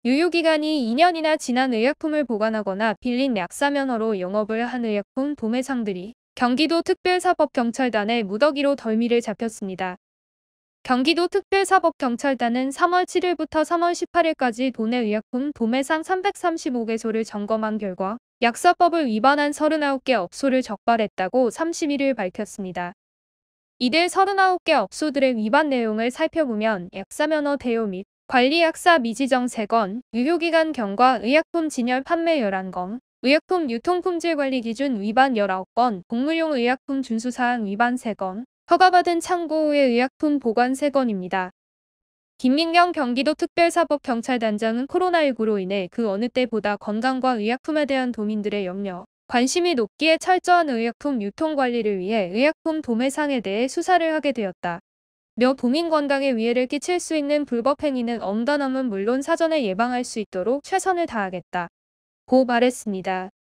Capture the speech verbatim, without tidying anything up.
유효기간이 이 년이나 지난 의약품을 보관하거나 빌린 약사면허로 영업을 한 의약품 도매상들이 경기도 특별사법경찰단의 무더기로 덜미를 잡혔습니다. 경기도 특별사법경찰단은 삼월 칠일부터 삼월 십팔일까지 도내 의약품 도매상 삼백삼십오 개소를 점검한 결과 약사법을 위반한 서른아홉 개 업소를 적발했다고 삼십일일 밝혔습니다. 이들 서른아홉 개 업소들의 위반 내용을 살펴보면 약사면허 대여 및 관리약사 미지정 세 건, 유효기간 경과 의약품 진열 판매 열한 건, 의약품 유통품질관리 기준 위반 열아홉 건, 복무용 의약품 준수사항 위반 세 건, 허가받은 창고의 의약품 보관 세 건입니다. 김민경 경기도 특별사법경찰단장은 코로나십구로 인해 그 어느 때보다 건강과 의약품에 대한 도민들의 염려, 관심이 높기에 철저한 의약품 유통관리를 위해 의약품 도매상에 대해 수사를 하게 되었다. 며 도민 건강에 위해를 끼칠 수 있는 불법 행위는 엄단함은 물론 사전에 예방할 수 있도록 최선을 다하겠다 고 말했습니다.